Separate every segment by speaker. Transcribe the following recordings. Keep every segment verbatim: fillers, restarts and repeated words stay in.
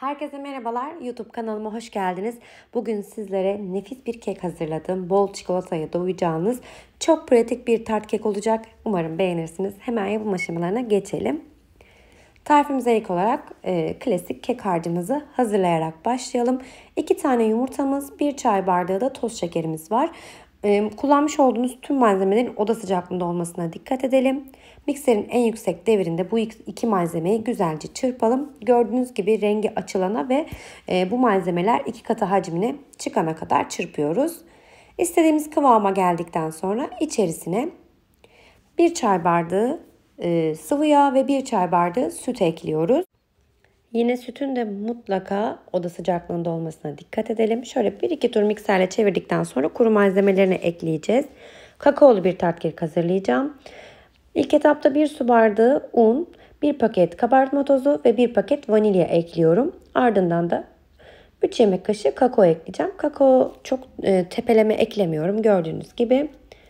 Speaker 1: Herkese merhabalar. YouTube kanalıma hoş geldiniz. Bugün sizlere nefis bir kek hazırladım. Bol çikolataya doyacağınız çok pratik bir tart kek olacak. Umarım beğenirsiniz. Hemen yapım aşamalarına geçelim. Tarifimize ilk olarak e, klasik kek harcımızı hazırlayarak başlayalım. iki tane yumurtamız, bir çay bardağı da toz şekerimiz var. E, kullanmış olduğunuz tüm malzemelerin oda sıcaklığında olmasına dikkat edelim. Mikserin en yüksek devirinde bu iki malzemeyi güzelce çırpalım. Gördüğünüz gibi rengi açılana ve e, bu malzemeler iki katı hacmine çıkana kadar çırpıyoruz. İstediğimiz kıvama geldikten sonra içerisine bir çay bardağı e, sıvı yağ ve bir çay bardağı süt ekliyoruz. Yine sütün de mutlaka oda sıcaklığında olmasına dikkat edelim. Şöyle bir iki tur mikserle çevirdikten sonra kuru malzemelerini ekleyeceğiz. Kakaolu bir tart kek hazırlayacağım. İlk etapta bir su bardağı un, bir paket kabartma tozu ve bir paket vanilya ekliyorum. Ardından da üç yemek kaşığı kakao ekleyeceğim. Kakao çok e, tepeleme eklemiyorum gördüğünüz gibi.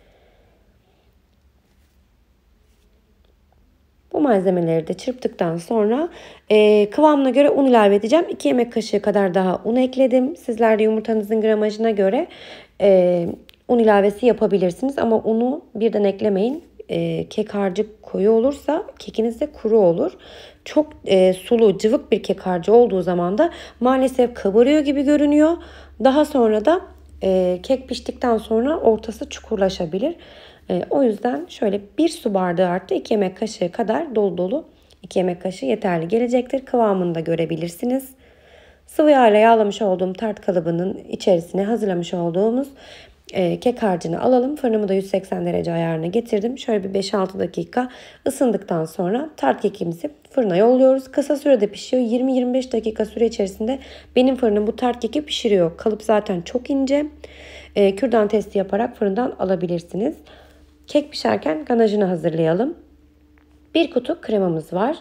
Speaker 1: Bu malzemeleri de çırptıktan sonra e, kıvamına göre un ilave edeceğim. iki yemek kaşığı kadar daha un ekledim. Sizler de yumurtanızın gramajına göre e, un ilavesi yapabilirsiniz. Ama unu birden eklemeyin. E, kek harcı koyu olursa kekiniz de kuru olur. Çok e, sulu cıvık bir kek harcı olduğu zaman da maalesef kabarıyor gibi görünüyor. Daha sonra da e, kek piştikten sonra ortası çukurlaşabilir. E, o yüzden şöyle bir su bardağı artı iki yemek kaşığı kadar dolu dolu iki yemek kaşığı yeterli gelecektir. Kıvamını da görebilirsiniz. Sıvı yağ ile yağlamış olduğum tart kalıbının içerisine hazırlamış olduğumuz e, kek harcını alalım. Fırınımı da yüz seksen derece ayarına getirdim. Şöyle bir beş altı dakika ısındıktan sonra tart kekimizi fırına yolluyoruz. Kısa sürede pişiyor. yirmi yirmi beş dakika süre içerisinde benim fırınım bu tart keki pişiriyor. Kalıp zaten çok ince. E, kürdan testi yaparak fırından alabilirsiniz. Kek pişerken ganajını hazırlayalım. Bir kutu kremamız var.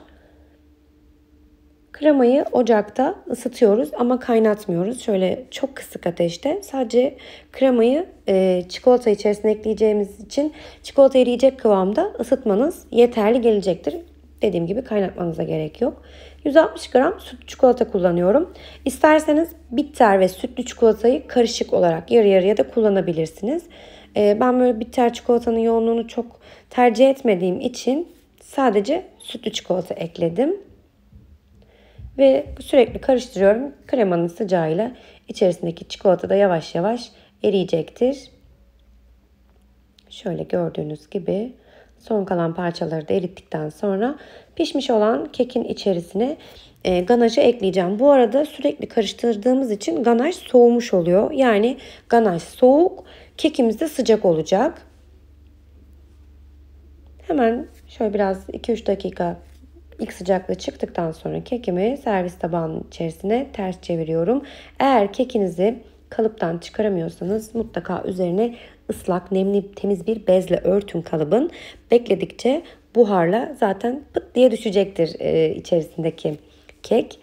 Speaker 1: Kremayı ocakta ısıtıyoruz ama kaynatmıyoruz. Şöyle çok kısık ateşte. Sadece kremayı e, çikolata içerisine ekleyeceğimiz için çikolata eriyecek kıvamda ısıtmanız yeterli gelecektir. Dediğim gibi kaynatmanıza gerek yok. yüz altmış gram sütlü çikolata kullanıyorum. İsterseniz bitter ve sütlü çikolatayı karışık olarak yarı yarıya da kullanabilirsiniz. E, ben böyle bitter çikolatanın yoğunluğunu çok tercih etmediğim için sadece sütlü çikolata ekledim. Ve sürekli karıştırıyorum. Kremanın sıcağıyla içerisindeki çikolata da yavaş yavaş eriyecektir. Şöyle gördüğünüz gibi son kalan parçaları da erittikten sonra pişmiş olan kekin içerisine e, ganajı ekleyeceğim. Bu arada sürekli karıştırdığımız için ganaj soğumuş oluyor. Yani ganaj soğuk, kekimiz de sıcak olacak. Hemen şöyle biraz iki üç dakika İlk sıcaklığı çıktıktan sonra kekimi servis tabağının içerisine ters çeviriyorum. Eğer kekinizi kalıptan çıkaramıyorsanız mutlaka üzerine ıslak, nemli, temiz bir bezle örtün kalıbın. Bekledikçe buharla zaten pıt diye düşecektir e, içerisindeki kek.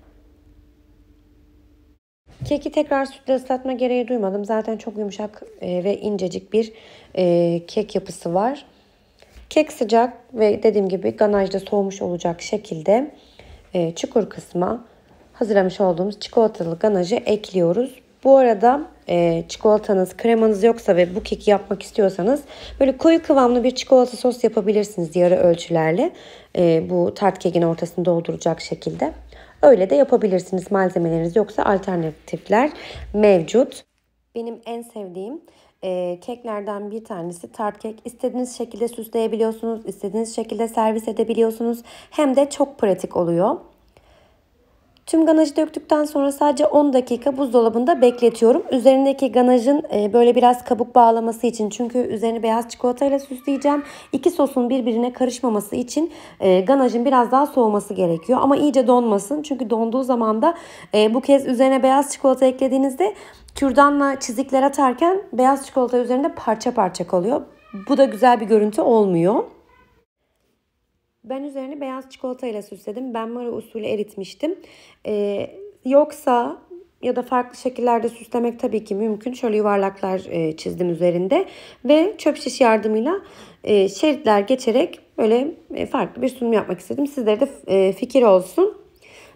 Speaker 1: Keki tekrar sütle ıslatma gereği duymadım. Zaten çok yumuşak e, ve incecik bir e, kek yapısı var. Kek sıcak ve dediğim gibi ganajda soğumuş olacak şekilde e, çukur kısma hazırlamış olduğumuz çikolatalı ganajı ekliyoruz. Bu arada e, çikolatanız, kremanız yoksa ve bu keki yapmak istiyorsanız böyle koyu kıvamlı bir çikolata sos yapabilirsiniz yarı ölçülerle. E, bu tart kekin ortasını dolduracak şekilde. Öyle de yapabilirsiniz. Malzemeleriniz yoksa alternatifler mevcut. Benim en sevdiğim e, keklerden bir tanesi tart kek. İstediğiniz şekilde süsleyebiliyorsunuz, istediğiniz şekilde servis edebiliyorsunuz. Hem de çok pratik oluyor. Tüm ganajı döktükten sonra sadece on dakika buzdolabında bekletiyorum. Üzerindeki ganajın e, böyle biraz kabuk bağlaması için, çünkü üzerini beyaz çikolatayla süsleyeceğim. İki sosun birbirine karışmaması için e, ganajın biraz daha soğuması gerekiyor. Ama iyice donmasın, çünkü donduğu zaman da e, bu kez üzerine beyaz çikolata eklediğinizde kürdanla çizikler atarken beyaz çikolata üzerinde parça parça kalıyor. Bu da güzel bir görüntü olmuyor. Ben üzerini beyaz çikolata ile süsledim. Benmari usulü eritmiştim. Ee, yoksa ya da farklı şekillerde süslemek tabii ki mümkün. Şöyle yuvarlaklar e, çizdim üzerinde. Ve çöp şiş yardımıyla e, şeritler geçerek böyle e, farklı bir sunum yapmak istedim. Sizlere de e, fikir olsun.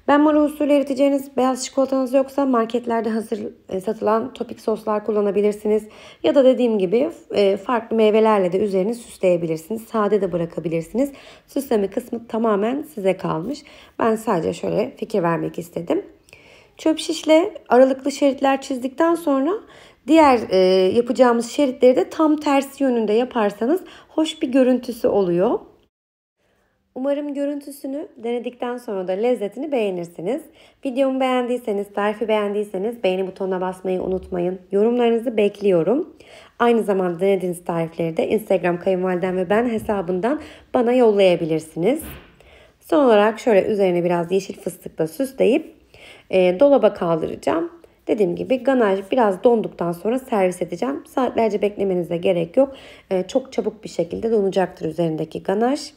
Speaker 1: Benmari usulü eriteceğiniz beyaz çikolatanız yoksa marketlerde hazır e, satılan topik soslar kullanabilirsiniz. Ya da dediğim gibi e, farklı meyvelerle de üzerini süsleyebilirsiniz. Sade de bırakabilirsiniz. Süsleme kısmı tamamen size kalmış. Ben sadece şöyle fikir vermek istedim. Çöp şişle aralıklı şeritler çizdikten sonra diğer e, yapacağımız şeritleri de tam tersi yönünde yaparsanız hoş bir görüntüsü oluyor. Umarım görüntüsünü denedikten sonra da lezzetini beğenirsiniz. Videomu beğendiyseniz, tarifi beğendiyseniz beğeni butonuna basmayı unutmayın. Yorumlarınızı bekliyorum. Aynı zamanda denediğiniz tarifleri de Instagram kayınvalidem ve ben hesabından bana yollayabilirsiniz. Son olarak şöyle üzerine biraz yeşil fıstıkla süsleyip e, dolaba kaldıracağım. Dediğim gibi ganaj biraz donduktan sonra servis edeceğim. Saatlerce beklemenize gerek yok. E, çok çabuk bir şekilde donacaktır üzerindeki ganaj.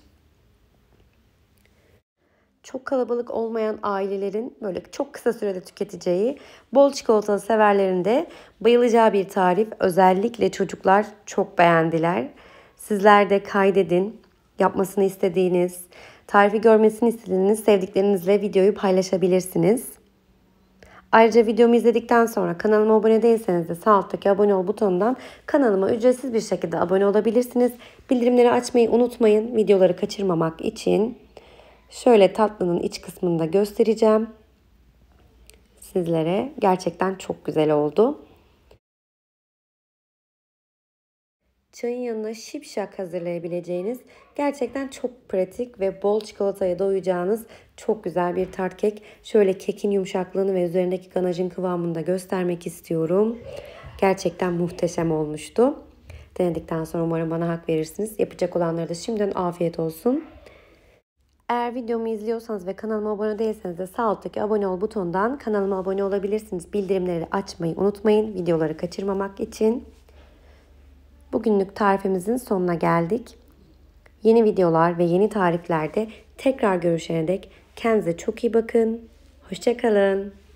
Speaker 1: Çok kalabalık olmayan ailelerin böyle çok kısa sürede tüketeceği, bol çikolatalı severlerin de bayılacağı bir tarif. Özellikle çocuklar çok beğendiler. Sizler de kaydedin. Yapmasını istediğiniz, tarifi görmesini istediğiniz sevdiklerinizle videoyu paylaşabilirsiniz. Ayrıca videomu izledikten sonra kanalıma abone değilseniz de sağ alttaki abone ol butonundan kanalıma ücretsiz bir şekilde abone olabilirsiniz. Bildirimleri açmayı unutmayın videoları kaçırmamak için. Şöyle tatlının iç kısmını da göstereceğim sizlere. Gerçekten çok güzel oldu. Çayın yanına şipşak hazırlayabileceğiniz, gerçekten çok pratik ve bol çikolataya doyacağınız çok güzel bir tart kek. Şöyle kekin yumuşaklığını ve üzerindeki ganajın kıvamını da göstermek istiyorum. Gerçekten muhteşem olmuştu. Denedikten sonra umarım bana hak verirsiniz. Yapacak olanlara da şimdiden afiyet olsun. Eğer videomu izliyorsanız ve kanalıma abone değilseniz de sağ alttaki abone ol butonundan kanalıma abone olabilirsiniz. Bildirimleri açmayı unutmayın videoları kaçırmamak için. Bugünlük tarifimizin sonuna geldik. Yeni videolar ve yeni tariflerde tekrar görüşene dek kendinize çok iyi bakın. Hoşça kalın.